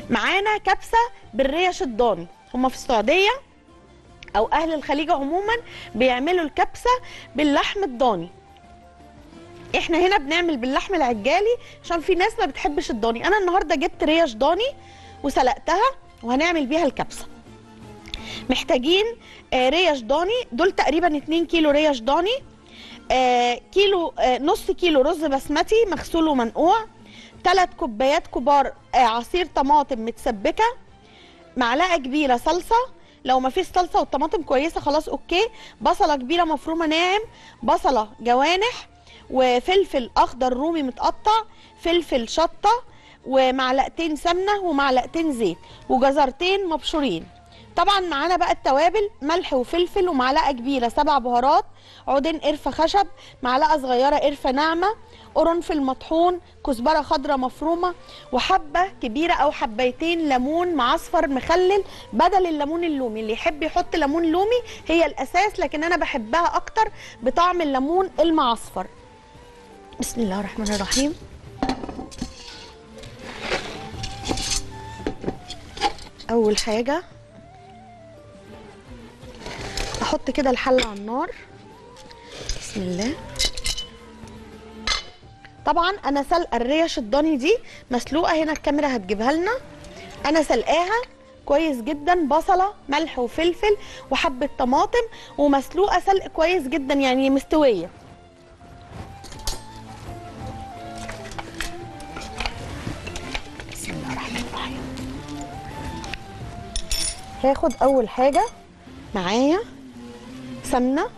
معانا كبسه بالريش الضاني. هما في السعوديه او اهل الخليج عموما بيعملوا الكبسه باللحم الضاني. احنا هنا بنعمل باللحم العجالي عشان في ناس ما بتحبش الضاني. انا النهارده جبت ريش ضاني وسلقتها وهنعمل بيها الكبسه. محتاجين ريش ضاني، دول تقريبا 2 كيلو ريش ضاني، كيلو نص كيلو رز بسمتي مغسول ومنقوع، 3 كوبايات كبار عصير طماطم متسبكه، معلقه كبيره صلصه، لو ما فيش صلصه والطماطم كويسه خلاص اوكي، بصله كبيره مفرومه ناعم، بصله جوانح، وفلفل اخضر رومي متقطع، فلفل شطه، ومعلقتين سمنه ومعلقتين زيت، وجزرتين مبشورين. طبعا معانا بقى التوابل: ملح وفلفل، ومعلقه كبيره 7 بهارات، عودين قرفه خشب، معلقه صغيره قرفه ناعمه، قرنفل مطحون، كزبره خضراء مفرومه، وحبه كبيره او حبيتين ليمون معصفر مخلل بدل الليمون اللومي. اللي يحب يحط ليمون لومي هي الاساس، لكن انا بحبها اكتر بطعم الليمون المعصفر. بسم الله الرحمن الرحيم. اول حاجه احط كده الحله على النار. بسم الله. طبعا انا سلقه الريش الضاني دي مسلوقه، هنا الكاميرا هتجيبها لنا. انا سلقاها كويس جدا، بصله ملح وفلفل وحبه طماطم، ومسلوقه سلق كويس جدا يعني مستويه. بسم الله الرحمن الرحيم. هاخد اول حاجه معايا سمنه،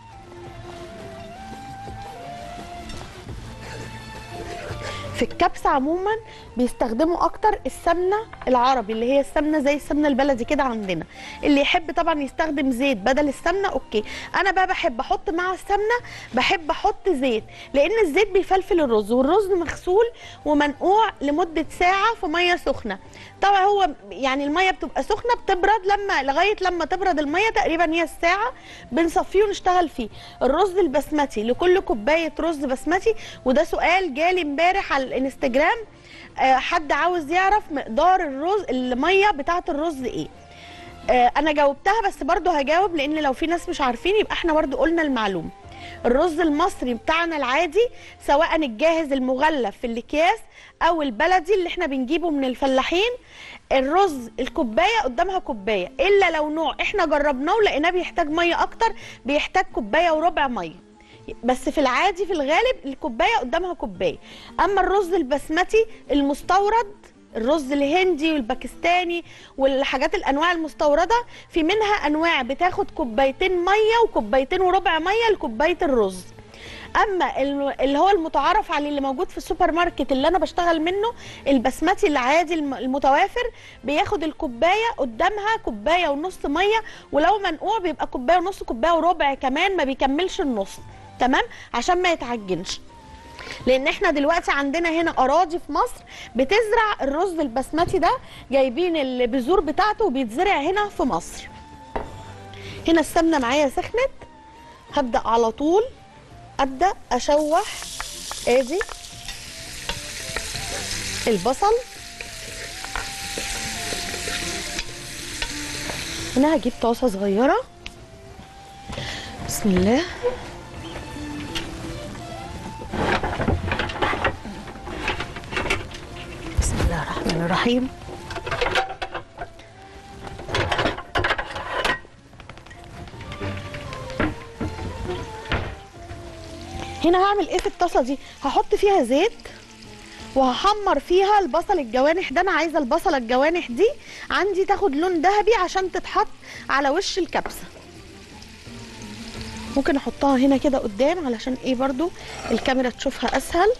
في الكبسه عموما بيستخدموا اكتر السمنه العربي اللي هي السمنه زي السمنه البلدي كده عندنا. اللي يحب طبعا يستخدم زيت بدل السمنه اوكي. انا بقى بحب احط مع السمنه، بحب احط زيت، لان الزيت بيفلفل الرز، والرز مغسول ومنقوع لمده ساعه في ميه سخنه. طبعا هو يعني الميه بتبقى سخنه بتبرد لغايه لما تبرد الميه تقريبا هي الساعه، بنصفيه ونشتغل فيه. الرز البسمتي لكل كوبايه رز بسمتي، وده سؤال جالي امبارح على الانستجرام، حد عاوز يعرف مقدار الرز الميه بتاعه الرز ايه. انا جاوبتها، بس برضو هجاوب لان لو في ناس مش عارفين يبقى احنا برضو قلنا المعلومه. الرز المصري بتاعنا العادي، سواء الجاهز المغلف في الاكياس او البلدي اللي احنا بنجيبه من الفلاحين، الرز الكوبايه قدامها كوبايه، الا لو نوع احنا جربناه ولقيناه بيحتاج ميه اكتر بيحتاج كوبايه وربع ميه، بس في العادي في الغالب الكوبايه قدامها كوبايه. اما الرز البسمتي المستورد، الرز الهندي والباكستاني والحاجات الانواع المستورده، في منها انواع بتاخد كوبايتين ميه وكوبايتين وربع ميه لكوبايه الرز. اما اللي هو المتعارف عليه اللي موجود في السوبر ماركت اللي انا بشتغل منه، البسمتي العادي المتوافر، بياخد الكوبايه قدامها كوبايه ونص ميه، ولو منقوع بيبقى كوبايه ونص، كوبايه وربع كمان، ما بيكملش النص، تمام، عشان ما يتعجنش. لان احنا دلوقتي عندنا هنا اراضي في مصر بتزرع الرز البسمتي ده، جايبين البذور بتاعته وبيتزرع هنا في مصر. هنا السمنه معايا سخنت، هبدا على طول ابدا اشوح. ادي البصل، هنا هجيب طاسه صغيره. بسم الله. بسم الله الرحمن الرحيم. هنا هعمل ايه في الطاسه دي؟ هحط فيها زيت وهحمر فيها البصل الجوانح ده. انا عايزه البصله الجوانح دي عندي تاخد لون ذهبي عشان تتحط على وش الكبسه. ممكن احطها هنا كده قدام علشان ايه برضو الكاميرا تشوفها اسهل.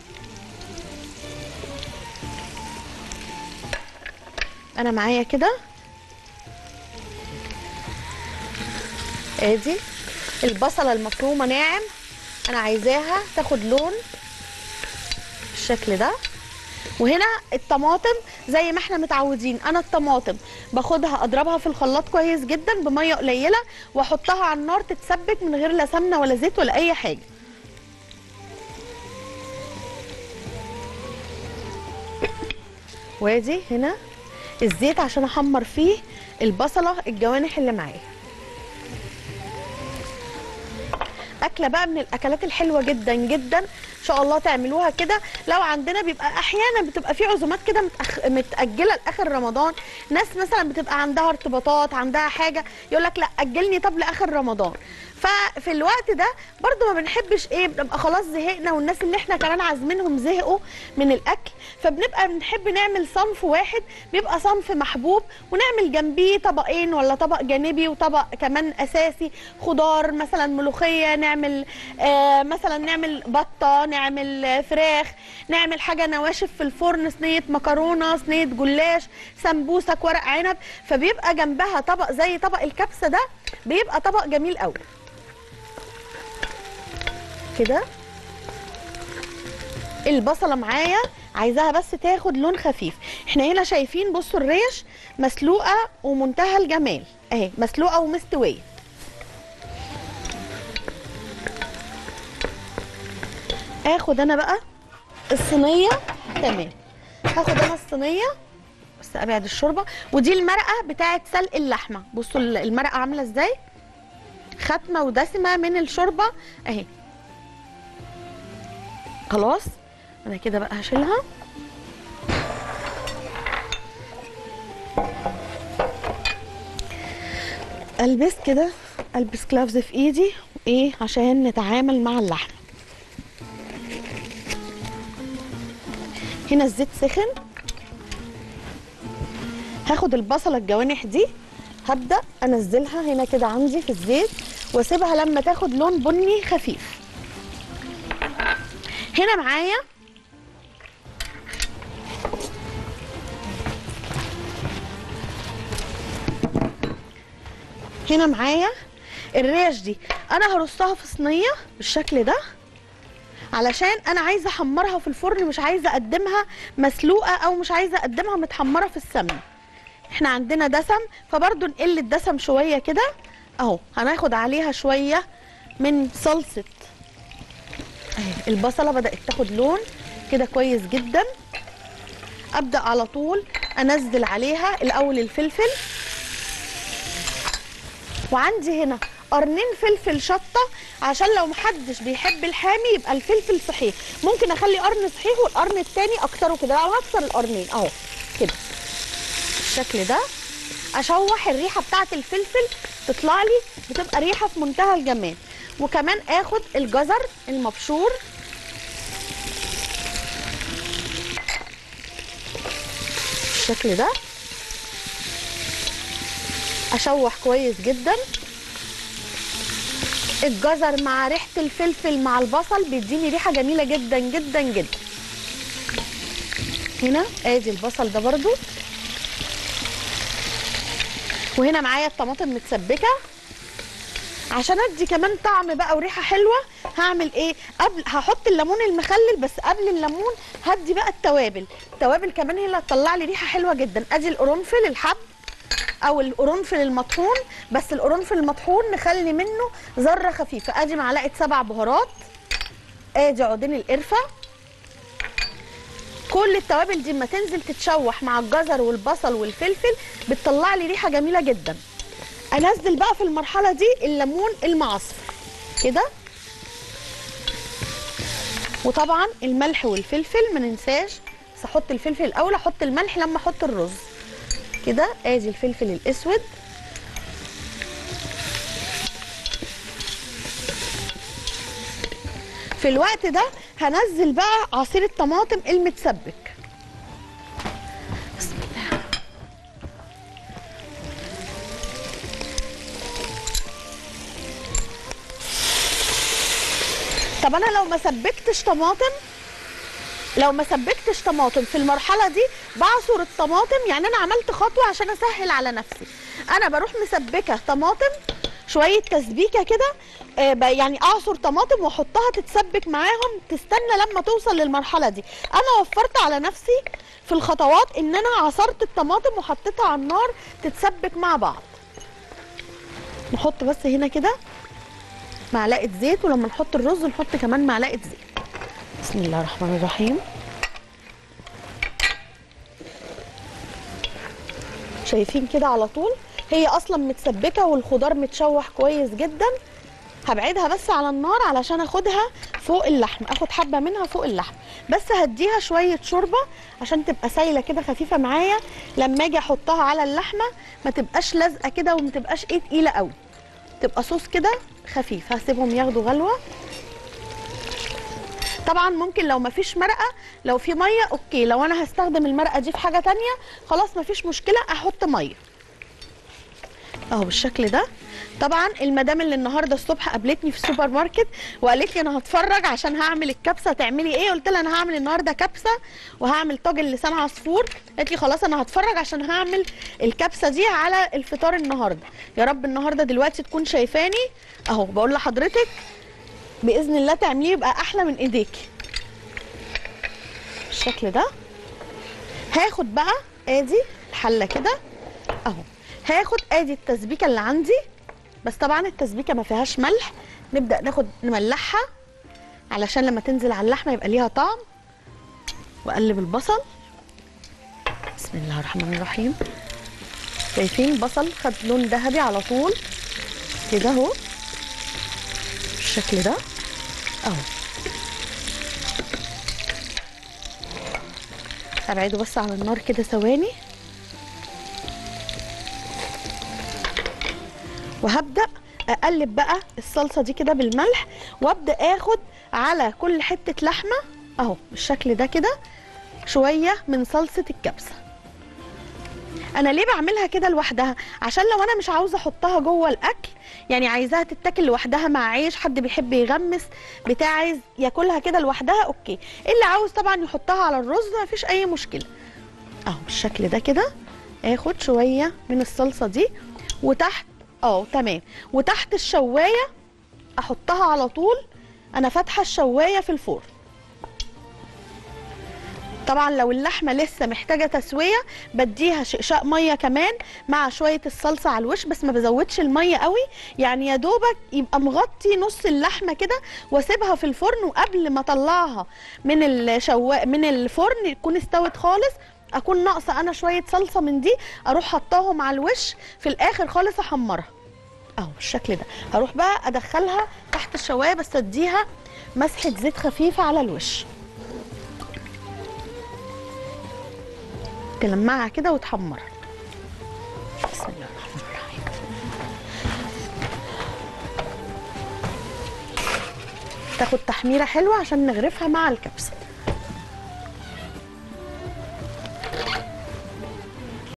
انا معايا كده ادي البصله المفرومه ناعم، انا عايزاها تاخد لون بالشكل ده. وهنا الطماطم زي ما احنا متعودين، انا الطماطم باخدها اضربها في الخلاط كويس جدا بميه قليله واحطها على النار تتسبك من غير لا سمنه ولا زيت ولا اي حاجه. وادي هنا الزيت عشان احمر فيه البصله الجوانح اللي معايا. اكله بقى من الاكلات الحلوه جدا جدا، ان شاء الله تعملوها كده. لو عندنا بيبقى احيانا بتبقى في عزومات كده متاجله لاخر رمضان، ناس مثلا بتبقى عندها ارتباطات، عندها حاجه، يقول لك لا اجلني طب لاخر رمضان. ففي الوقت ده برضو ما بنحبش ايه، بنبقى خلاص زهقنا والناس اللي احنا كمان عازمينهم زهقوا من الاكل، فبنبقى بنحب نعمل صنف واحد بيبقى صنف محبوب، ونعمل جنبيه طبقين ولا طبق جانبي وطبق كمان اساسي خضار، مثلا ملوخيه، نعمل مثلا نعمل بطه، نعمل فراخ، نعمل حاجه نواشف في الفرن، صينيه مكرونه، صينيه جلاش، سمبوسك، ورق عنب، فبيبقى جنبها طبق زي طبق الكبسه ده، بيبقى طبق جميل قوي كده. البصله معايا عايزاها بس تاخد لون خفيف. احنا هنا شايفين بصوا الريش مسلوقه ومنتهى الجمال اهي، مسلوقه ومستويه. اخد انا بقى الصينيه، تمام، هاخد انا الصينيه بس ابعد الشوربه. ودي المرقه بتاعه سلق اللحمه، بصوا المرقه عامله ازاي، ختمه ودسمه من الشوربه اهي. خلاص انا كده بقى هشيلها. البس كده، البس كلافز في ايدي ايه عشان نتعامل مع اللحمه. هنا الزيت سخن، هاخد البصله الجوانح دي هبدا انزلها هنا كده عندي في الزيت، واسيبها لما تاخد لون بني خفيف. هنا معايا الريش دي، انا هرصها في صينيه بالشكل ده علشان انا عايزه احمرها في الفرن، مش عايزه اقدمها مسلوقه او مش عايزه اقدمها متحمره في السمنه. احنا عندنا دسم فبرضو نقل الدسم شويه كده اهو. هناخد عليها شويه من صلصه اهي. البصله بدات تاخد لون كده كويس جدا، ابدا على طول انزل عليها الاول الفلفل، وعندي هنا قرنين فلفل شطه عشان لو محدش بيحب الحامي يبقى الفلفل صحيح، ممكن اخلي قرن صحيح والقرن التاني اكتره كده، او هكسر القرنين اهو كده بالشكل ده. اشوح الريحه بتاعه الفلفل تطلع لي، بتبقى ريحه في منتهى الجمال. وكمان اخد الجزر المبشور بالشكل ده، اشوح كويس جدا. الجزر مع ريحه الفلفل مع البصل بيديني ريحه جميله جدا جدا جدا. هنا ادي البصل ده برضو، وهنا معايا الطماطم متسبكه عشان ادي كمان طعم بقى وريحه حلوه. هعمل ايه قبل، هحط الليمون المخلل، بس قبل الليمون هدي بقى التوابل كمان هي اللي هتطلع لي ريحه حلوه جدا. ادي القرنفل الحب او القرنفل المطحون، بس القرنفل المطحون نخلي منه ذره خفيفه. ادي معلقه 7 بهارات، ادي عودين القرفه. كل التوابل دي اما تنزل تتشوح مع الجزر والبصل والفلفل بتطلع لي ريحه جميله جدا. انزل بقى في المرحله دي الليمون المعصفر كده، وطبعا الملح والفلفل ما ننساش، بس احط الفلفل الاول، احط الملح لما احط الرز كده. ادي الفلفل الاسود، في الوقت ده هنزل بقى عصير الطماطم المتسبك. بسم الله. طب انا لو ما سبكتش طماطم في المرحله دي بعصر الطماطم، يعني انا عملت خطوه عشان اسهل على نفسي. انا بروح مسبكه طماطم شويه تسبيكه كده، يعني اعصر طماطم واحطها تتسبك معاهم، تستنى لما توصل للمرحله دي. انا وفرت على نفسي في الخطوات ان انا عصرت الطماطم وحطيتها على النار تتسبك مع بعض. نحط بس هنا كده معلقه زيت، ولما نحط الرز نحط كمان معلقه زيت. بسم الله الرحمن الرحيم. شايفين كده على طول هي اصلا متسبكه والخضار متشوح كويس جدا. هبعدها بس على النار علشان اخدها فوق اللحم، اخد حبه منها فوق اللحم، بس هديها شويه شوربه عشان تبقى سايله كده خفيفه معايا لما اجي احطها على اللحمه، ما تبقاش لازقه كده وما تبقاش تقيله قوي، تبقى صوص كده خفيف. هسيبهم ياخدوا غلوه. طبعا ممكن لو مفيش مرقه، لو في ميه اوكي، لو انا هستخدم المرقه دي في حاجه تانية خلاص مفيش مشكله احط ميه اهو بالشكل ده. طبعا المدام اللي النهارده الصبح قابلتني في السوبر ماركت وقالت لي انا هتفرج عشان هعمل الكبسه، تعملي ايه؟ قلت لها انا هعمل النهارده كبسه وهعمل طاجن لسان عصفور. قالت لي خلاص انا هتفرج عشان هعمل الكبسه دي على الفطار النهارده. يا رب النهارده دلوقتي تكون شايفاني اهو بقول لحضرتك باذن الله تعمليه يبقى احلى من ايديكي بالشكل ده. هاخد بقى ادي الحله كده اهو، هاخد ادي التسبيكه اللي عندي، بس طبعا التسبيكه ما فيهاش ملح، نبدا ناخد نملحها علشان لما تنزل على اللحمه يبقى ليها طعم. واقلب البصل بسم الله الرحمن الرحيم. شايفين البصل خد لون ذهبي على طول كده اهو بالشكل ده اهو. ابعده بس على النار كده ثواني، وهبدا اقلب بقى الصلصه دي كده بالملح، وابدا اخد على كل حته لحمه اهو بالشكل ده كده شويه من صلصه الكبسه. انا ليه بعملها كده لوحدها؟ عشان لو انا مش عاوزه احطها جوه الاكل، يعني عايزاها تتاكل لوحدها مع عيش، حد بيحب يغمس بتاع عايز ياكلها كده لوحدها اوكي، اللي عاوز طبعا يحطها على الرز مفيش اي مشكله اهو بالشكل ده كده. اخد شويه من الصلصه دي وتحت تمام، وتحت الشوايه احطها على طول. انا فاتحه الشوايه في الفرن. طبعا لو اللحمه لسه محتاجه تسويه بديها شقشاق ميه كمان مع شويه الصلصه على الوش، بس ما بزودش الميه قوي، يعني يا دوبك يبقى مغطي نص اللحمه كده، واسيبها في الفرن. وقبل ما اطلعها من من الفرن تكون استوت خالص، اكون ناقصه انا شويه صلصه من دي اروح حطاهم على الوش في الاخر خالص احمرها اهو بالشكل ده. هروح بقى ادخلها تحت الشوايه بس اديها مسحه زيت خفيفه على الوش تلمعها كده وتحمرها. بسم الله الرحمن الرحيم. تاخد تحميره حلوه عشان نغرفها مع الكبسه.